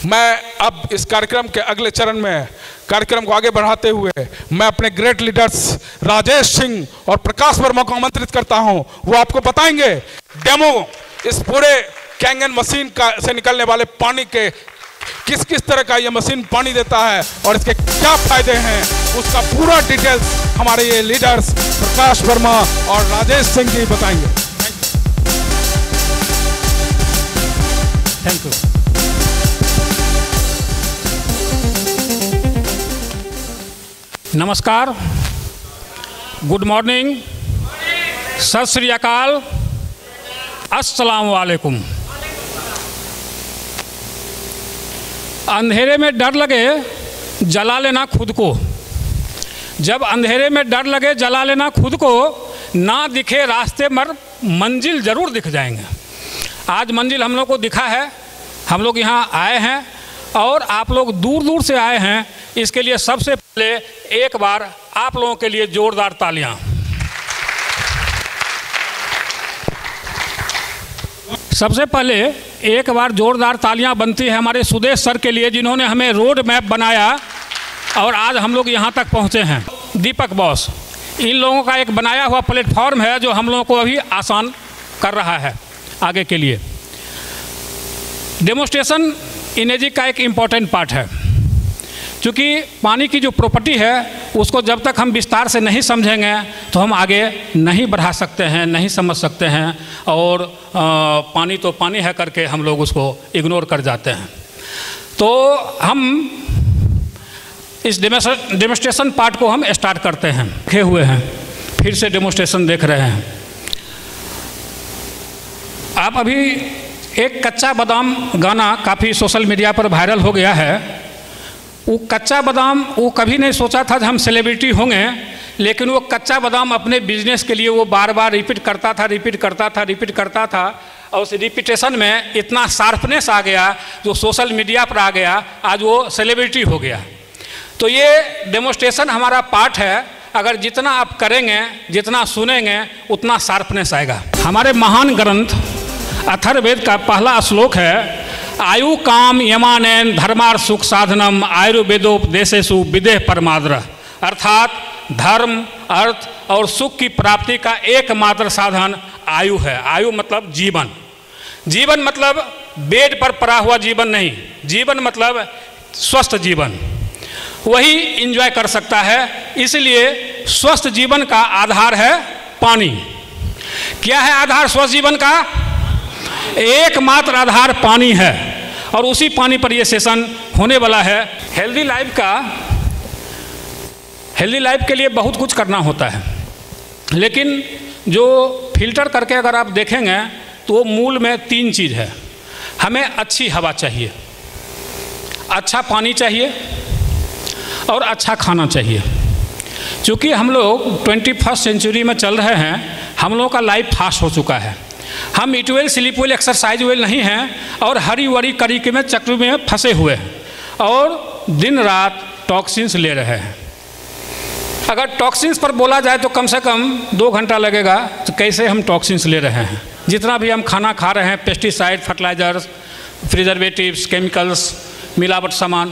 मैं अब इस कार्यक्रम के अगले चरण में कार्यक्रम को आगे बढ़ाते हुए मैं अपने ग्रेट लीडर्स राजेश सिंह और प्रकाश वर्मा को आमंत्रित करता हूं। वो आपको बताएंगे डेमो इस पूरे कैंगन मशीन से निकलने वाले पानी के किस किस तरह का ये मशीन पानी देता है और इसके क्या फायदे हैं, उसका पूरा डिटेल्स हमारे ये लीडर्स प्रकाश वर्मा और राजेश सिंह जी बताएंगे। Thank you. नमस्कार, गुड मॉर्निंग, सत श्री अकाल, अस्सलाम वालेकुम। अंधेरे में डर लगे जला लेना खुद को। जब अंधेरे में डर लगे जला लेना खुद को, ना दिखे रास्ते पर मंजिल ज़रूर दिख जाएंगे। आज मंजिल हम लोग को दिखा है, हम लोग यहाँ आए हैं और आप लोग दूर दूर से आए हैं। इसके लिए सबसे पहले एक बार आप लोगों के लिए जोरदार तालियां। सबसे पहले एक बार जोरदार तालियां बनती है हमारे सुदेश सर के लिए, जिन्होंने हमें रोड मैप बनाया और आज हम लोग यहाँ तक पहुँचे हैं। दीपक बॉस, इन लोगों का एक बनाया हुआ प्लेटफॉर्म है जो हम लोगों को अभी आसान कर रहा है आगे के लिए। डेमोस्ट्रेशन इनेजी का एक इम्पॉर्टेंट पार्ट है, क्योंकि पानी की जो प्रॉपर्टी है उसको जब तक हम विस्तार से नहीं समझेंगे तो हम आगे नहीं बढ़ा सकते हैं, नहीं समझ सकते हैं और पानी तो पानी है करके हम लोग उसको इग्नोर कर जाते हैं। तो हम इस डेमोस्ट्रेशन पार्ट को हम स्टार्ट करते हैं। रखे हुए हैं, फिर से डेमोस्ट्रेशन देख रहे हैं आप। अभी एक कच्चा बादाम गाना काफ़ी सोशल मीडिया पर वायरल हो गया है। वो कच्चा बादाम, वो कभी नहीं सोचा था कि हम सेलिब्रिटी होंगे, लेकिन वो कच्चा बादाम अपने बिजनेस के लिए वो बार बार रिपीट करता था और उस रिपीटेशन में इतना शार्पनेस आ गया जो सोशल मीडिया पर आ गया, आज वो सेलिब्रिटी हो गया। तो ये डेमोस्ट्रेशन हमारा पार्ट है। अगर जितना आप करेंगे, जितना सुनेंगे, उतना शार्पनेस आएगा। हमारे महान ग्रंथ अथर्ववेद का पहला श्लोक है, आयु काम यमानैन धर्मार सुख साधनम आयुर्वेदोपदेशेषु विदेह परमाद्र। अर्थात धर्म, अर्थ और सुख की प्राप्ति का एकमात्र साधन आयु है। आयु मतलब जीवन। जीवन मतलब बेड पर पड़ा हुआ जीवन नहीं, जीवन मतलब स्वस्थ जीवन, वही एंजॉय कर सकता है। इसलिए स्वस्थ जीवन का आधार है पानी। क्या है आधार स्वस्थ जीवन का? एकमात्र आधार पानी है और उसी पानी पर यह सेशन होने वाला है। हेल्दी लाइफ के लिए बहुत कुछ करना होता है, लेकिन जो फिल्टर करके अगर आप देखेंगे तो वो मूल में 3 चीज़ है। हमें अच्छी हवा चाहिए, अच्छा पानी चाहिए और अच्छा खाना चाहिए। क्योंकि हम लोग 21st सेंचुरी में चल रहे हैं, हम लोगों का लाइफ फास्ट हो चुका है। हम eat well, sleep well, exercise well नहीं हैं और हरी वरी करी के में चक्र में फंसे हुए हैं और दिन रात टॉक्सिन्स ले रहे हैं। अगर टॉक्सिन्स पर बोला जाए तो कम से कम 2 घंटा लगेगा। तो कैसे हम टॉक्सिन्स ले रहे हैं? जितना भी हम खाना खा रहे हैं, पेस्टिसाइड, फर्टिलाइजर्स, प्रिजर्वेटिव्स, केमिकल्स, मिलावट सामान,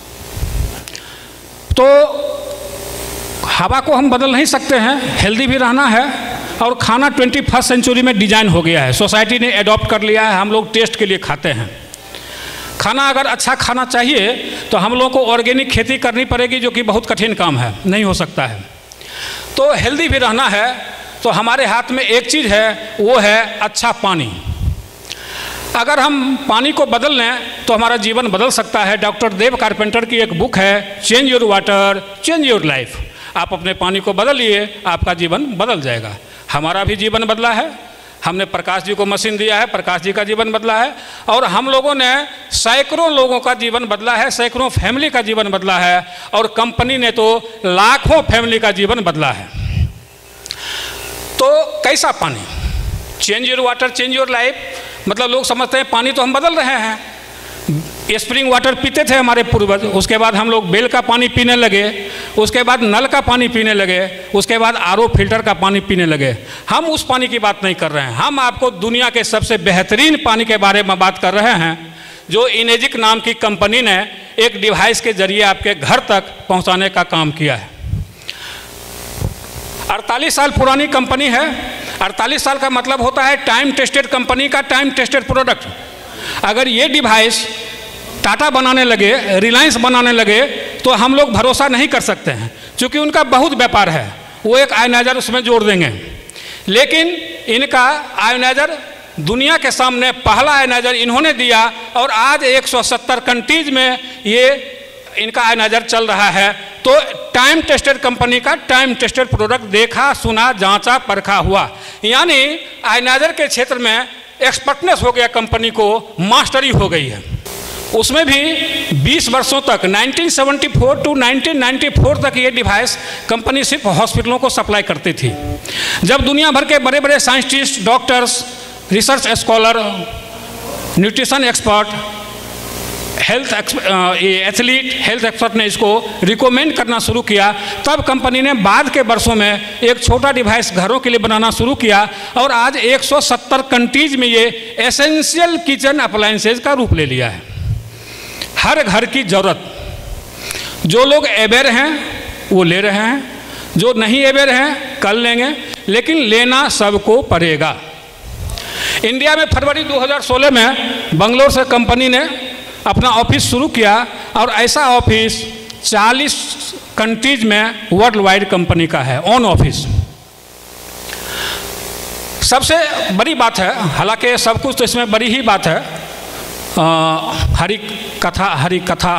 तो हवा को हम बदल नहीं सकते हैं। हेल्दी भी रहना है और खाना 21st सेंचुरी में डिजाइन हो गया है, सोसाइटी ने एडॉप्ट कर लिया है। हम लोग टेस्ट के लिए खाते हैं खाना। अगर अच्छा खाना चाहिए तो हम लोगों को ऑर्गेनिक खेती करनी पड़ेगी, जो कि बहुत कठिन काम है, नहीं हो सकता है। तो हेल्दी भी रहना है तो हमारे हाथ में एक चीज़ है, वो है अच्छा पानी। अगर हम पानी को बदल लें तो हमारा जीवन बदल सकता है। डॉक्टर देव कारपेंटर की एक बुक है, change your water change your life. आप अपने पानी को बदलिए, आपका जीवन बदल जाएगा। हमारा भी जीवन बदला है। हमने प्रकाश जी को मशीन दिया है, प्रकाश जी का जीवन बदला है और हम लोगों ने सैकड़ों लोगों का जीवन बदला है, सैकड़ों फैमिली का जीवन बदला है और कंपनी ने तो लाखों फैमिली का जीवन बदला है। तो कैसा पानी? Change your water change your life मतलब लोग समझते हैं पानी तो हम बदल रहे हैं। स्प्रिंग वाटर पीते थे हमारे पूर्वज, उसके बाद हम लोग बेल का पानी पीने लगे, उसके बाद नल का पानी पीने लगे, उसके बाद आरओ फिल्टर का पानी पीने लगे। हम उस पानी की बात नहीं कर रहे हैं, हम आपको दुनिया के सबसे बेहतरीन पानी के बारे में बात कर रहे हैं, जो इनेजिक नाम की कंपनी ने एक डिवाइस के जरिए आपके घर तक पहुंचाने का काम किया है। 48 साल पुरानी कंपनी है। 48 साल का मतलब होता है टाइम टेस्टेड कंपनी का टाइम टेस्टेड प्रोडक्ट। अगर ये डिवाइस टाटा बनाने लगे, रिलायंस बनाने लगे, तो हम लोग भरोसा नहीं कर सकते हैं, क्योंकि उनका बहुत व्यापार है, वो एक आयोनाइजर उसमें जोड़ देंगे। लेकिन इनका आयोनाइजर दुनिया के सामने पहला आयोनाइजर इन्होंने दिया और आज 170 कंट्रीज में ये इनका आयोनाइजर चल रहा है। तो टाइम टेस्टेड कंपनी का टाइम टेस्टेड प्रोडक्ट देखा, सुना, जांचा, परखा हुआ, यानी आयोनाइजर के क्षेत्र में एक्सपर्टनेस हो गया, कंपनी को मास्टरी हो गई है। उसमें भी 20 वर्षों तक 1974 टू 1994 तक ये डिवाइस कंपनी सिर्फ हॉस्पिटलों को सप्लाई करती थी। जब दुनिया भर के बड़े बड़े scientist, doctors, research scholar, nutrition expert, athlete health expert ने इसको रिकमेंड करना शुरू किया, तब कंपनी ने बाद के वर्षों में एक छोटा डिवाइस घरों के लिए बनाना शुरू किया और आज 170 कंट्रीज में ये एसेंशियल किचन अप्लायंसेज का रूप ले लिया है। हर घर की जरूरत, जो लोग अवेयर हैं वो ले रहे हैं, जो नहीं अवेयर हैं कर लेंगे, लेकिन लेना सबको पड़ेगा। इंडिया में फरवरी 2016 में बंगलोर से कंपनी ने अपना ऑफिस शुरू किया और ऐसा ऑफिस 40 कंट्रीज में वर्ल्ड वाइड कंपनी का है, ऑन ऑफिस। सबसे बड़ी बात है, हालांकि सब कुछ तो इसमें बड़ी ही बात है, हरि कथा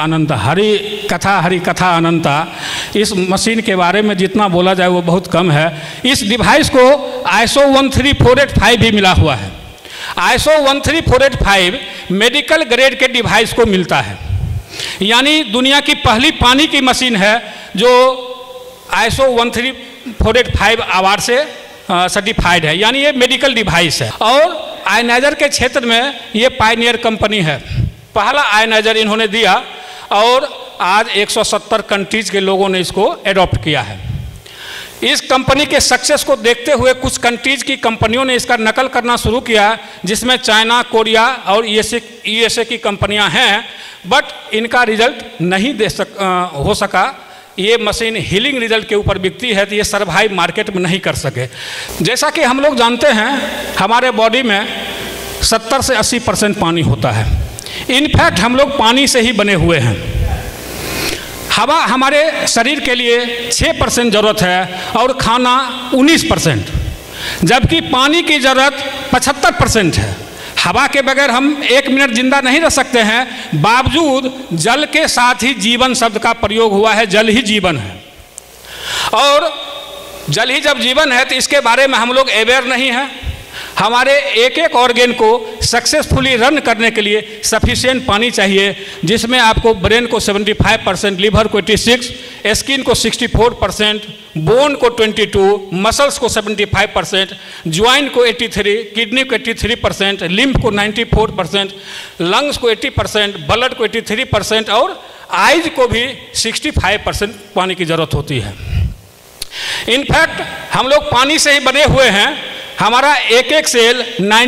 अनंता। इस मशीन के बारे में जितना बोला जाए वो बहुत कम है। इस डिवाइस को ISO 13485 भी मिला हुआ है। ISO 13485 मेडिकल ग्रेड के डिवाइस को मिलता है, यानी दुनिया की पहली पानी की मशीन है जो ISO 13485 अवार्ड से सर्टिफाइड है, यानी ये मेडिकल डिवाइस है। और आयोनाइजर के क्षेत्र में ये पायनियर कंपनी है, पहला आयोनाइजर इन्होंने दिया और आज 170 कंट्रीज के लोगों ने इसको एडॉप्ट किया है। इस कंपनी के सक्सेस को देखते हुए कुछ कंट्रीज की कंपनियों ने इसका नकल करना शुरू किया, जिसमें चाइना, कोरिया और USA की कंपनियां हैं, बट इनका रिजल्ट नहीं हो सका। ये मशीन हीलिंग रिजल्ट के ऊपर बिकती है, तो ये सर्वाइव मार्केट में नहीं कर सके। जैसा कि हम लोग जानते हैं हमारे बॉडी में 70 से 80% पानी होता है। इनफैक्ट हम लोग पानी से ही बने हुए हैं। हवा हमारे शरीर के लिए 6% ज़रूरत है और खाना 19%, जबकि पानी की ज़रूरत 75% है। हवा के बगैर हम 1 मिनट जिंदा नहीं रह सकते हैं, बावजूद जल के साथ ही जीवन शब्द का प्रयोग हुआ है। जल ही जीवन है, और जल ही जब जीवन है तो इसके बारे में हम लोग अवेयर नहीं हैं। हमारे एक एक ऑर्गेन को सक्सेसफुली रन करने के लिए सफिशिएंट पानी चाहिए, जिसमें आपको ब्रेन को 75%, लिवर को 86%, स्किन को 64%, बोन को 22%, मसल्स को 75%, ज्वाइंट को 83%, किडनी को 83%, लिम्फ को 94%, लंग्स को 80%, ब्लड को 83% और आइज को भी 65% पानी की ज़रूरत होती है। इनफैक्ट हम लोग पानी से ही बने हुए हैं। हमारा एक एक सेल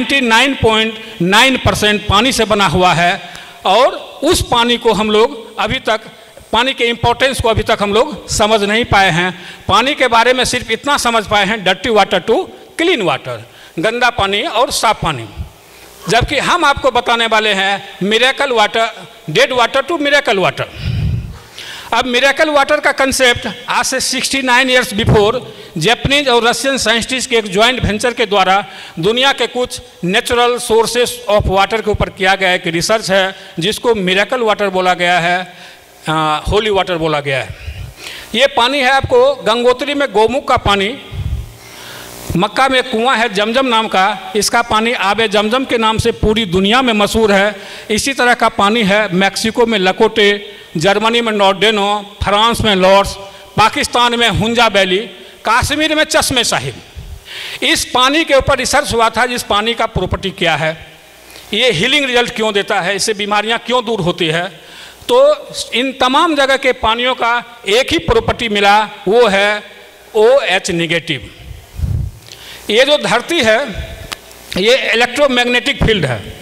99.9% पानी से बना हुआ है, और उस पानी को हम लोग अभी तक, पानी के इम्पोर्टेंस को अभी तक हम लोग समझ नहीं पाए हैं। पानी के बारे में सिर्फ इतना समझ पाए हैं, dirty water to clean water, गंदा पानी और साफ पानी, जबकि हम आपको बताने वाले हैं miracle water, dead water to miracle water. अब मिरेकल वाटर का कंसेप्ट आज से 69 ईयर्स बिफोर जापानीज और रशियन साइंटिस्ट के एक ज्वाइंट वेंचर के द्वारा दुनिया के कुछ नेचुरल सोर्सेस ऑफ वाटर के ऊपर किया गया एक रिसर्च है, जिसको मिरेकल वाटर बोला गया है, होली वाटर बोला गया है। ये पानी है आपको गंगोत्री में गौमुख का पानी, मक्का में कुआं है जमजम नाम का, इसका पानी आबे जमजम के नाम से पूरी दुनिया में मशहूर है। इसी तरह का पानी है मैक्सिको में लकोटे, जर्मनी में नॉर्डेनो, फ्रांस में लॉर्ड्स, पाकिस्तान में हुंजा वैली, कश्मीर में चश्मे साहिब। इस पानी के ऊपर रिसर्च हुआ था, जिस पानी का प्रॉपर्टी क्या है, ये हीलिंग रिजल्ट क्यों देता है, इससे बीमारियां क्यों दूर होती है। तो इन तमाम जगह के पानियों का एक ही प्रॉपर्टी मिला, वो है OH नेगेटिव। ये जो धरती है ये इलेक्ट्रोमैग्नेटिक फील्ड है,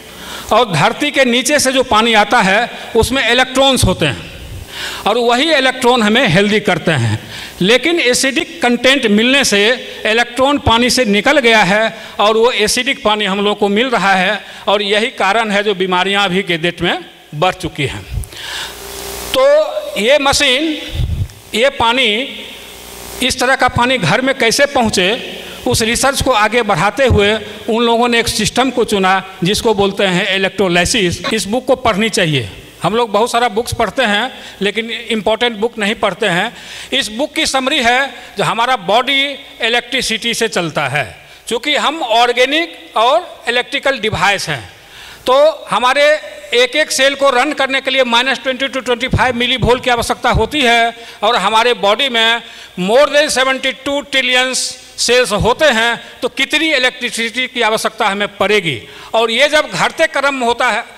और धरती के नीचे से जो पानी आता है उसमें इलेक्ट्रॉन्स होते हैं और वही इलेक्ट्रॉन हमें हेल्दी करते हैं। लेकिन एसिडिक कंटेंट मिलने से इलेक्ट्रॉन पानी से निकल गया है और वो एसिडिक पानी हम लोग को मिल रहा है और यही कारण है जो बीमारियां अभी के डेट में बढ़ चुकी हैं। तो ये मशीन, ये पानी, इस तरह का पानी घर में कैसे पहुँचे, उस रिसर्च को आगे बढ़ाते हुए उन लोगों ने एक सिस्टम को चुना जिसको बोलते हैं इलेक्ट्रोलाइसिस। इस बुक को पढ़नी चाहिए। हम लोग बहुत सारा बुक्स पढ़ते हैं लेकिन इम्पोर्टेंट बुक नहीं पढ़ते हैं। इस बुक की समरी है जो हमारा बॉडी इलेक्ट्रिसिटी से चलता है। चूँकि हम ऑर्गेनिक और इलेक्ट्रिकल डिवाइस हैं तो हमारे एक एक सेल को रन करने के लिए -20 to 25 मिली वोल्ट की आवश्यकता होती है और हमारे बॉडी में मोर देन 72 ट्रिलियन सेल्स होते हैं तो कितनी इलेक्ट्रिसिटी की आवश्यकता हमें पड़ेगी। और ये जब घटते क्रम होता है,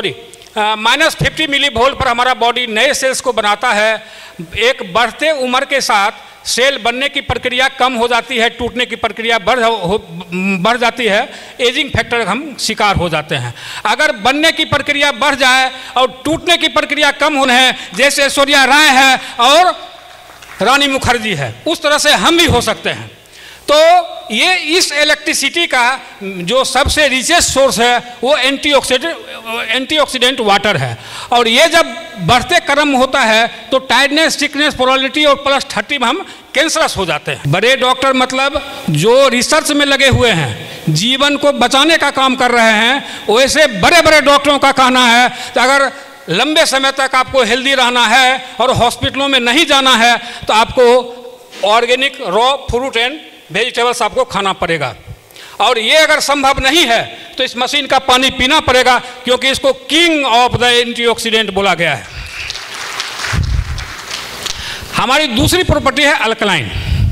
-50 मिली वोल्ट पर हमारा बॉडी नए सेल्स को बनाता है। एक बढ़ते उम्र के साथ सेल बनने की प्रक्रिया कम हो जाती है, टूटने की प्रक्रिया बढ़ जाती है, एजिंग फैक्टर हम शिकार हो जाते हैं। अगर बनने की प्रक्रिया बढ़ जाए और टूटने की प्रक्रिया कम होने है, जैसे ऐश्वर्या राय है और रानी मुखर्जी है, उस तरह से हम भी हो सकते हैं। तो ये इस इलेक्ट्रिसिटी का जो सबसे रिचेस्ट सोर्स है वो एंटीऑक्सीडेंट वाटर है। और ये जब बढ़ते क्रम होता है तो टायर्डनेस, सिकनेस, पोलैरिटी और +30 में हम कैंसरस हो जाते हैं। बड़े डॉक्टर मतलब जो रिसर्च में लगे हुए हैं, जीवन को बचाने का काम कर रहे हैं, वैसे बड़े बड़े डॉक्टरों का कहना है कि अगर लंबे समय तक आपको हेल्दी रहना है और हॉस्पिटलों में नहीं जाना है तो आपको organic raw fruit and vegetables आपको खाना पड़ेगा। और ये अगर संभव नहीं है तो इस मशीन का पानी पीना पड़ेगा क्योंकि इसको किंग ऑफ द एंटीऑक्सीडेंट बोला गया है। हमारी दूसरी प्रॉपर्टी है अल्कलाइन।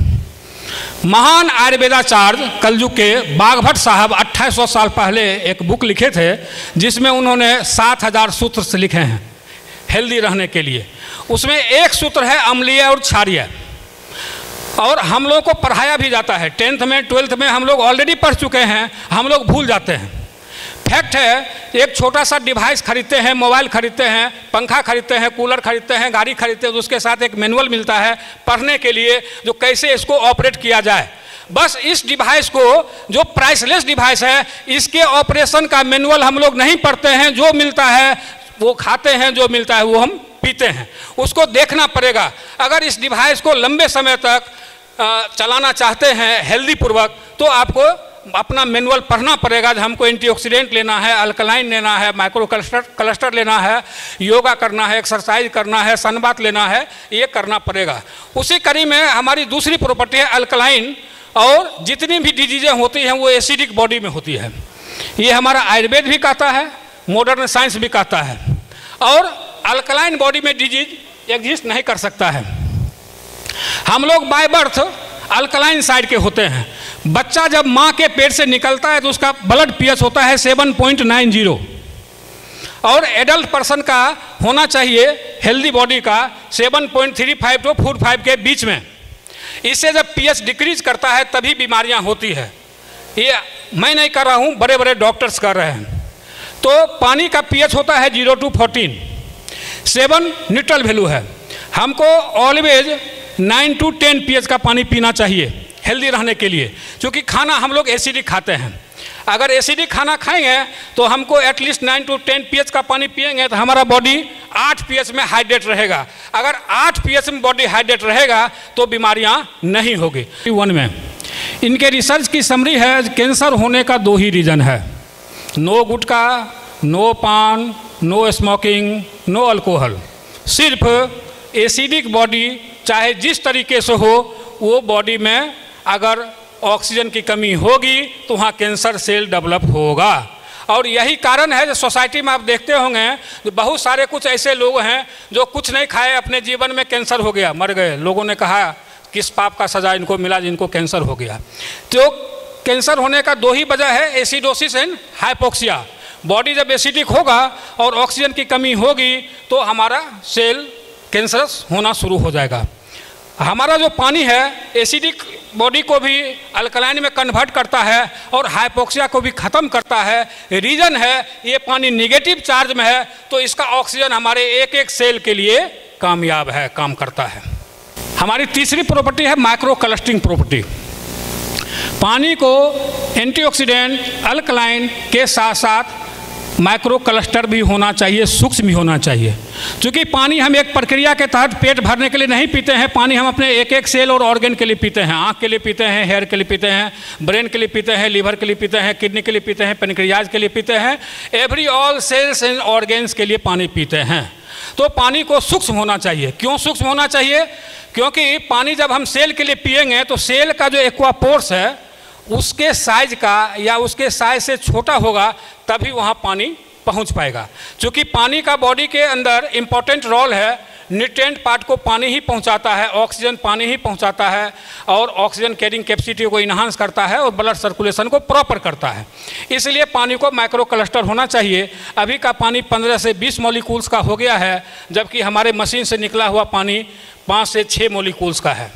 महान आयुर्वेदाचार्य कलयुग के बागभट्ट साहब 2800 साल पहले एक बुक लिखे थे जिसमें उन्होंने 7000 सूत्र से लिखे हैं हेल्दी रहने के लिए। उसमें एक सूत्र है अम्लीय और क्षारीय, और हम लोगों को पढ़ाया भी जाता है। 10th में 12th में हम लोग ऑलरेडी पढ़ चुके हैं, हम लोग भूल जाते हैं। फैक्ट है, एक छोटा सा डिवाइस खरीदते हैं, मोबाइल खरीदते हैं, पंखा खरीदते हैं, कूलर खरीदते हैं, गाड़ी खरीदते हैं, तो उसके साथ एक मैनुअल मिलता है पढ़ने के लिए जो कैसे इसको ऑपरेट किया जाए। बस इस डिवाइस को, जो प्राइसलेस डिवाइस है, इसके ऑपरेशन का मैनुअल हम लोग नहीं पढ़ते हैं। जो मिलता है वो खाते हैं, जो मिलता है वो हम पीते हैं। उसको देखना पड़ेगा। अगर इस डिवाइस को लंबे समय तक चलाना चाहते हैं हेल्दी पूर्वक तो आपको अपना मैनुअल पढ़ना पड़ेगा। हमको एंटीऑक्सीडेंट लेना है, अल्कलाइन लेना है, माइक्रो क्लस्टर लेना है, योगा करना है, एक्सरसाइज करना है, सनबाथ लेना है, ये करना पड़ेगा। उसी कड़ी में हमारी दूसरी प्रॉपर्टी है अल्कलाइन। और जितनी भी डिजीजें होती हैं वो एसिडिक बॉडी में होती है। ये हमारा आयुर्वेद भी कहता है, मॉडर्न साइंस भी कहता है। और अल्कलाइन बॉडी में डिजीज एग्जिस्ट नहीं कर सकता है। हम लोग बाय बर्थ अल्कलाइन साइड के होते हैं। बच्चा जब माँ के पेट से निकलता है तो उसका ब्लड पीएच होता है 7.90 और एडल्ट पर्सन का होना चाहिए हेल्दी बॉडी का 7.35 to 45 के बीच में। इससे जब पीएच डिक्रीज करता है तभी बीमारियां होती है। ये मैं नहीं कर रहा हूँ, बड़े बड़े डॉक्टर्स कर रहे हैं। तो पानी का पीएच होता है 0 to 14, 7 न्यूट्रल वैल्यू है। हमको ऑलवेज 9 to 10 पीएच का पानी पीना चाहिए हेल्दी रहने के लिए, क्योंकि खाना हम लोग एसिडिक खाते हैं। अगर एसिडिक खाना खाएंगे तो हमको एटलीस्ट 9 to 10 पीएच का पानी पिएंगे तो हमारा बॉडी 8 पीएच में हाइड्रेट रहेगा। अगर 8 पीएच में बॉडी हाइड्रेट रहेगा तो बीमारियां नहीं होगी। 1 में इनके रिसर्च की समरी है, कैंसर होने का 2 ही रीज़न है, no gutkha, no paan, no smoking, no alcohol. सिर्फ एसिडिक बॉडी चाहे जिस तरीके से हो, वो बॉडी में अगर ऑक्सीजन की कमी होगी तो वहाँ कैंसर सेल डेवलप होगा। और यही कारण है जो सोसाइटी में आप देखते होंगे जो बहुत सारे कुछ ऐसे लोग हैं जो कुछ नहीं खाए, अपने जीवन में कैंसर हो गया, मर गए। लोगों ने कहा किस पाप का सजा इनको मिला जिनको कैंसर हो गया। तो कैंसर होने का 2 ही वजह है, एसिडोसिस एंड हाइपोक्सिया। बॉडी जब एसिडिक होगा और ऑक्सीजन की कमी होगी तो हमारा सेल कैंसरस होना शुरू हो जाएगा। हमारा जो पानी है एसिडिक बॉडी को भी अल्कलाइन में कन्वर्ट करता है और हाइपोक्सिया को भी ख़त्म करता है। रीज़न है ये पानी निगेटिव चार्ज में है, तो इसका ऑक्सीजन हमारे एक एक सेल के लिए कामयाब है, काम करता है। हमारी तीसरी प्रॉपर्टी है माइक्रो क्लस्टरिंग प्रॉपर्टी। पानी को एंटीऑक्सीडेंट अल्कलाइन के साथ साथ माइक्रो क्लस्टर भी होना चाहिए, सूक्ष्म भी होना चाहिए। क्योंकि पानी हम एक प्रक्रिया के तहत पेट भरने के लिए नहीं पीते हैं, पानी हम अपने एक एक सेल और ऑर्गन के लिए पीते हैं। आँख के लिए पीते हैं, हेयर के लिए पीते हैं, ब्रेन के लिए पीते हैं, लीवर के लिए पीते हैं, किडनी के लिए पीते हैं, पेनक्रियाज के लिए पीते हैं, every all cells and organs के लिए पानी पीते हैं। तो पानी को सूक्ष्म होना चाहिए। क्यों सूक्ष्म होना चाहिए? क्योंकि पानी जब हम सेल के लिए पिएंगे तो सेल का जो एक्वापोर्स है उसके साइज का या उसके साइज से छोटा होगा, तभी वहाँ पानी पहुँच पाएगा। क्योंकि पानी का बॉडी के अंदर इम्पोर्टेंट रोल है, न्यूट्रिएंट पार्ट को पानी ही पहुँचाता है, ऑक्सीजन पानी ही पहुँचाता है और ऑक्सीजन कैरिंग कैपेसिटी को इन्हांस करता है और ब्लड सर्कुलेशन को प्रॉपर करता है। इसलिए पानी को माइक्रो क्लस्टर होना चाहिए। अभी का पानी 15 से 20 मॉलिक्यूल्स का हो गया है, जबकि हमारे मशीन से निकला हुआ पानी 5 से 6 मॉलिक्यूल्स का है।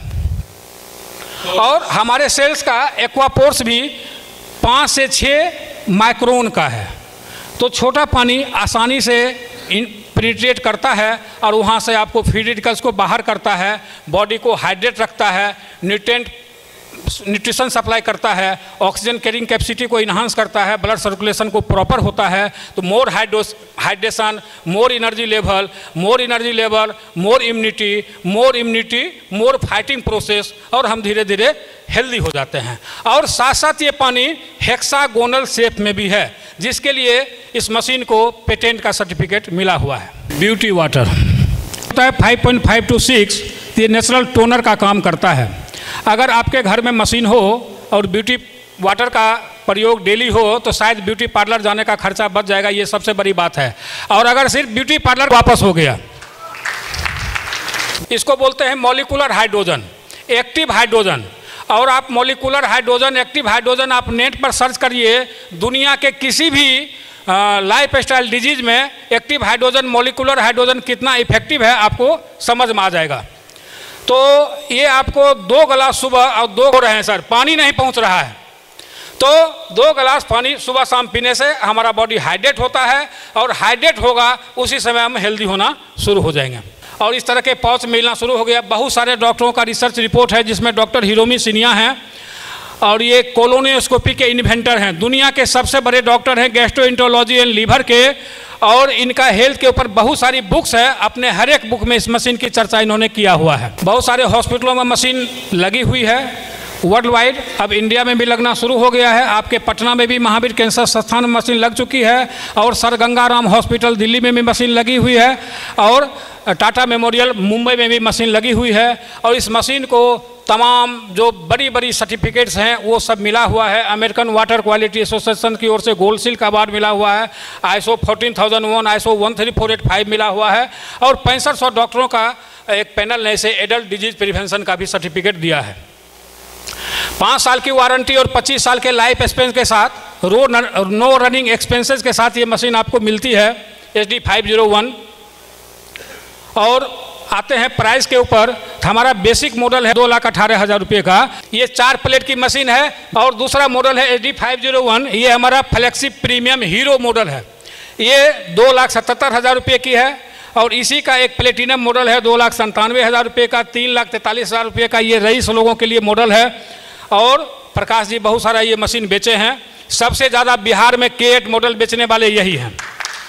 और हमारे सेल्स का एक्वापोर्स भी 5 से 6 माइक्रोन का है। तो छोटा पानी आसानी से पेनिट्रेट करता है और वहाँ से आपको फ्री रेडिकल्स को बाहर करता है, बॉडी को हाइड्रेट रखता है, न्यूट्रिशन सप्लाई करता है, ऑक्सीजन कैरिंग कैपेसिटी को इन्हांस करता है, ब्लड सर्कुलेशन को प्रॉपर होता है। तो more hydration, more energy level, more immunity, more fighting process, और हम धीरे धीरे हेल्दी हो जाते हैं। और साथ साथ ये पानी हेक्सागोनल शेप में भी है, जिसके लिए इस मशीन को पेटेंट का सर्टिफिकेट मिला हुआ है। ब्यूटी वाटर होता है 5.5 to 6, ये नेचुरल टोनर का काम करता है। अगर आपके घर में मशीन हो और ब्यूटी वाटर का प्रयोग डेली हो तो शायद ब्यूटी पार्लर जाने का खर्चा बच जाएगा, ये सबसे बड़ी बात है। और अगर सिर्फ ब्यूटी पार्लर वापस हो गया, इसको बोलते हैं मॉलिक्यूलर हाइड्रोजन, एक्टिव हाइड्रोजन। और आप मॉलिक्यूलर हाइड्रोजन, एक्टिव हाइड्रोजन आप नेट पर सर्च करिए, दुनिया के किसी भी लाइफ स्टाइल डिजीज में एक्टिव हाइड्रोजन, मॉलिक्यूलर हाइड्रोजन कितना इफेक्टिव है आपको समझ में आ जाएगा। तो ये आपको 2 गिलास सुबह और 2 हो रहे हैं सर, पानी नहीं पहुंच रहा है, तो 2 गिलास पानी सुबह शाम पीने से हमारा बॉडी हाइड्रेट होता है, और हाइड्रेट होगा उसी समय हम हेल्दी होना शुरू हो जाएंगे। और इस तरह के पाउच मिलना शुरू हो गया। बहुत सारे डॉक्टरों का रिसर्च रिपोर्ट है, जिसमें डॉक्टर हिरोमी सिन्हा हैं, और ये कोलोनोस्कोपी के इन्वेंटर हैं, दुनिया के सबसे बड़े डॉक्टर हैं गैस्ट्रोएंटरोलॉजी एंड लीवर के, और इनका हेल्थ के ऊपर बहुत सारी बुक्स है। अपने हर एक बुक में इस मशीन की चर्चा इन्होंने किया हुआ है। बहुत सारे हॉस्पिटलों में मशीन लगी हुई है वर्ल्ड वाइड, अब इंडिया में भी लगना शुरू हो गया है। आपके पटना में भी महावीर कैंसर संस्थान में मशीन लग चुकी है, और सर गंगाराम हॉस्पिटल दिल्ली में भी मशीन लगी हुई है, और टाटा मेमोरियल मुंबई में भी मशीन लगी हुई है। और इस मशीन को तमाम जो बड़ी बड़ी सर्टिफिकेट्स हैं वो सब मिला हुआ है। अमेरिकन वाटर क्वालिटी एसोसिएशन की ओर से गोल्ड सिल्क अवार्ड मिला हुआ है, ISO 14001, ISO 13485 मिला हुआ है, और 6500 डॉक्टरों का एक पैनल ने इसे एडल्ट डिजीज प्रिवेंशन का भी सर्टिफिकेट दिया है। 5 साल की वारंटी और 25 साल के लाइफ एक्सपेंस के साथ, नो रनिंग एक्सपेंसेस के साथ ये मशीन आपको मिलती है, HD 501। और आते हैं प्राइस के ऊपर, हमारा बेसिक मॉडल है 2,18,000 रुपये का, ये 4 प्लेट की मशीन है। और दूसरा मॉडल है HD 501, ये हमारा फ्लेक्सी प्रीमियम हीरो मॉडल है, ये 2,77,000 रुपये की है। और इसी का एक प्लेटिनम मॉडल है 2,97,000 रुपये का, 3,43,000 रुपये का ये रईस लोगों के लिए मॉडल है। और प्रकाश जी बहुत सारा ये मशीन बेचे हैं, सबसे ज़्यादा बिहार में K8 मॉडल बेचने वाले यही हैं।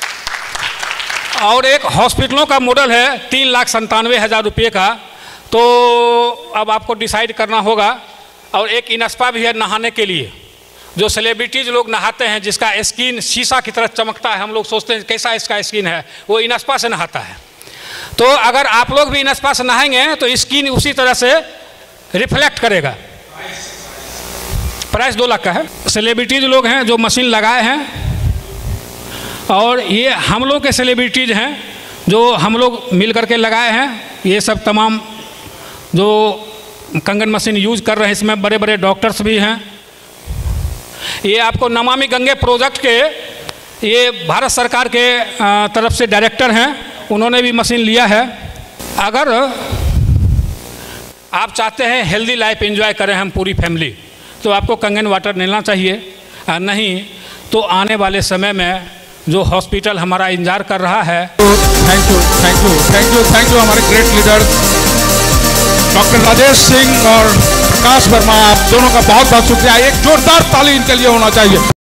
और एक हॉस्पिटलों का मॉडल है 3,97,000 रुपये का, तो अब आपको डिसाइड करना होगा। और एक इनस्पा भी है नहाने के लिए, जो सेलिब्रिटीज लोग नहाते हैं, जिसका स्किन शीशा की तरह चमकता है, हम लोग सोचते हैं कैसा इसका स्किन है, वो इनस्पा से नहाता है। तो अगर आप लोग भी इनस्पा से नहाएंगे तो स्किन उसी तरह से रिफ्लेक्ट करेगा। प्राइस 2 लाख का है। सेलिब्रिटीज लोग हैं जो मशीन लगाए हैं, और ये हम लोग के सेलिब्रिटीज हैं जो हम लोग मिल करके लगाए हैं। ये सब तमाम जो कंगन मशीन यूज कर रहे हैं, इसमें बड़े बड़े डॉक्टर्स भी हैं। ये आपको नमामि गंगे प्रोजेक्ट के, ये भारत सरकार के तरफ से डायरेक्टर हैं, उन्होंने भी मशीन लिया है। अगर आप चाहते हैं हेल्दी लाइफ एंजॉय करें हम पूरी फैमिली, तो आपको कंगन वाटर लेना चाहिए, और नहीं तो आने वाले समय में जो हॉस्पिटल हमारा इंतजार कर रहा है। Thank you thank you thank you thank you हमारे great leaders doctor Rajesh Singh और प्रकाश वर्मा, आप दोनों का बहुत बहुत शुक्रिया। एक जोरदार ताली इनके लिए होना चाहिए।